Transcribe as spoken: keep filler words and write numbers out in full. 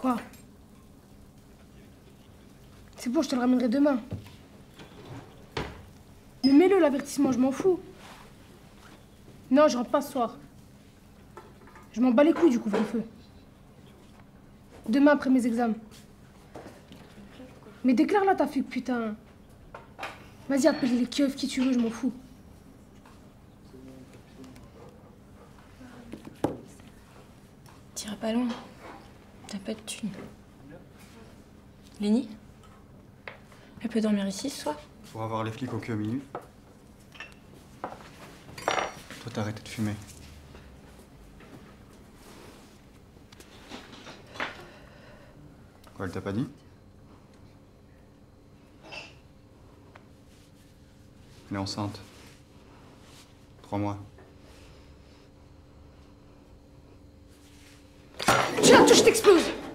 Quoi? C'est bon, je te le ramènerai demain. Mais mets-le, l'avertissement, je m'en fous. Non, je rentre pas ce soir. Je m'en bats les couilles du couvre-feu. Demain, après mes examens. Mais déclare là ta fugue, putain. Vas-y, appelle les keufs, qui tu veux, je m'en fous. T'iras pas loin. T'as pas de thunes. Lénie? Elle peut dormir ici ce soir? Pour avoir les flics au cul à minuit. Toi, t'as arrêté de fumer. Quoi, elle t'a pas dit? Elle est enceinte. Trois mois. Tu la touches, je t'explose!